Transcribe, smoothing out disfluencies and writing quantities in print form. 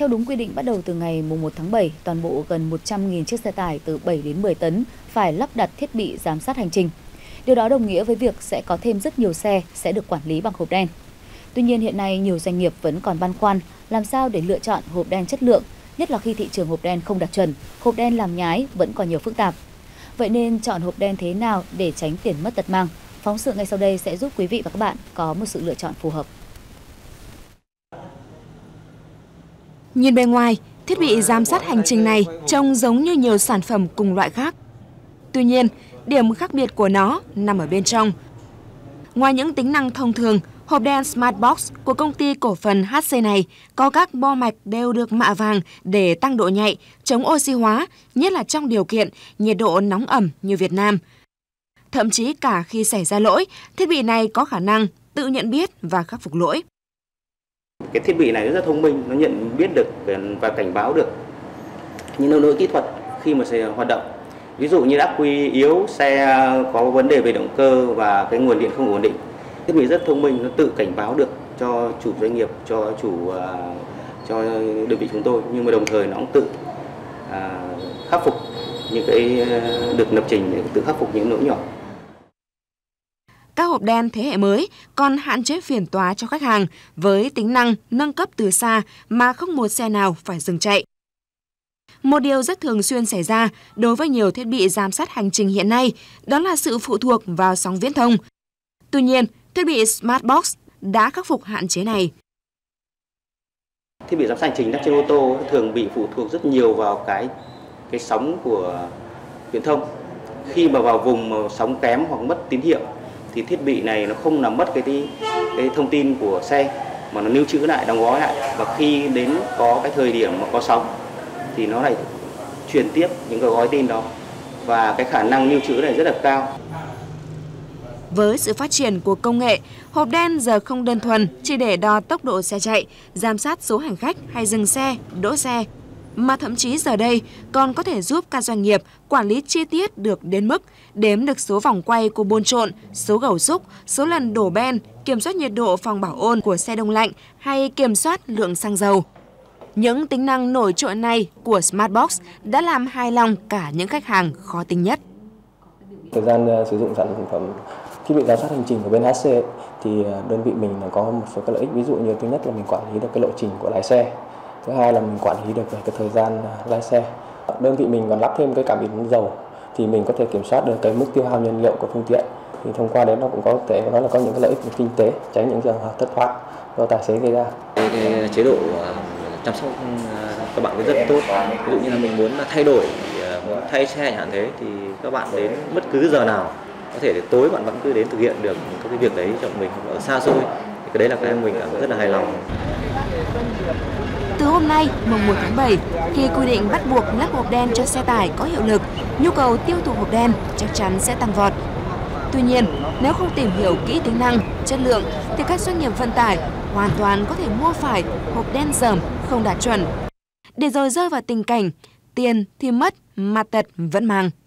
Theo đúng quy định, bắt đầu từ ngày 1 tháng 7, toàn bộ gần 100.000 chiếc xe tải từ 7 đến 10 tấn phải lắp đặt thiết bị giám sát hành trình. Điều đó đồng nghĩa với việc sẽ có thêm rất nhiều xe sẽ được quản lý bằng hộp đen. Tuy nhiên hiện nay nhiều doanh nghiệp vẫn còn băn khoăn làm sao để lựa chọn hộp đen chất lượng, nhất là khi thị trường hộp đen không đạt chuẩn, hộp đen làm nhái vẫn còn nhiều phức tạp. Vậy nên chọn hộp đen thế nào để tránh tiền mất tật mang? Phóng sự ngay sau đây sẽ giúp quý vị và các bạn có một sự lựa chọn phù hợp. Nhìn bề ngoài, thiết bị giám sát hành trình này trông giống như nhiều sản phẩm cùng loại khác. Tuy nhiên, điểm khác biệt của nó nằm ở bên trong. Ngoài những tính năng thông thường, hộp đen Smart Box của công ty cổ phần HC này có các bo mạch đều được mạ vàng để tăng độ nhạy, chống oxy hóa, nhất là trong điều kiện nhiệt độ nóng ẩm như Việt Nam. Thậm chí cả khi xảy ra lỗi, thiết bị này có khả năng tự nhận biết và khắc phục lỗi. Cái thiết bị này rất thông minh, nó nhận biết được và cảnh báo được những lỗi kỹ thuật khi mà xe hoạt động. Ví dụ như ắc quy yếu, xe có vấn đề về động cơ và cái nguồn điện không ổn định. Thiết bị rất thông minh, nó tự cảnh báo được cho chủ doanh nghiệp, cho đơn vị chúng tôi, nhưng mà đồng thời nó cũng tự khắc phục những cái được lập trình để tự khắc phục những lỗi nhỏ. Các hộp đen thế hệ mới còn hạn chế phiền toái cho khách hàng với tính năng nâng cấp từ xa mà không một xe nào phải dừng chạy. Một điều rất thường xuyên xảy ra đối với nhiều thiết bị giám sát hành trình hiện nay đó là sự phụ thuộc vào sóng viễn thông. Tuy nhiên, thiết bị Smart Box đã khắc phục hạn chế này. Thiết bị giám sát hành trình trên ô tô thường bị phụ thuộc rất nhiều vào cái sóng của viễn thông. Khi mà vào vùng sóng kém hoặc mất tín hiệu thì thiết bị này nó không làm mất cái thông tin của xe mà nó lưu trữ lại, đóng gói lại, và khi đến có cái thời điểm mà có sóng thì nó lại truyền tiếp những cái gói tin đó, và cái khả năng lưu trữ này rất là cao. Với sự phát triển của công nghệ, hộp đen giờ không đơn thuần chỉ để đo tốc độ xe chạy, giám sát số hành khách hay dừng xe, đỗ xe, mà thậm chí giờ đây còn có thể giúp các doanh nghiệp quản lý chi tiết được đến mức đếm được số vòng quay của bồn trộn, số gẩu xúc, số lần đổ ben, kiểm soát nhiệt độ phòng bảo ôn của xe đông lạnh hay kiểm soát lượng xăng dầu. Những tính năng nổi trội này của Smart Box đã làm hài lòng cả những khách hàng khó tính nhất. Thời gian sử dụng sản phẩm thiết bị giám sát hành trình của bên HC thì đơn vị mình có một số cái lợi ích, ví dụ như thứ nhất là mình quản lý được cái lộ trình của lái xe, thứ hai là mình quản lý được cái thời gian lái xe. Đơn vị mình còn lắp thêm cái cảm biến dầu thì mình có thể kiểm soát được cái mức tiêu hao nhiên liệu của phương tiện. Thì thông qua đấy nó cũng có thể nói là có những cái lợi ích về kinh tế, tránh những trường hợp thất thoát do tài xế gây ra. Cái chế độ chăm sóc các bạn rất tốt. Ví dụ như là mình muốn thay đổi, muốn thay xe chẳng hạn thế thì các bạn đến bất cứ giờ nào, có thể tối bạn vẫn cứ đến thực hiện được các cái việc đấy cho mình ở xa xôi. Thì cái đấy là cái mình cảm thấy rất là hài lòng. Từ hôm nay, mùng 1 tháng 7, khi quy định bắt buộc lắp hộp đen cho xe tải có hiệu lực, nhu cầu tiêu thụ hộp đen chắc chắn sẽ tăng vọt. Tuy nhiên, nếu không tìm hiểu kỹ tính năng, chất lượng, thì các doanh nghiệp vận tải hoàn toàn có thể mua phải hộp đen dởm không đạt chuẩn, để rồi rơi vào tình cảnh tiền thì mất mà tật vẫn mang.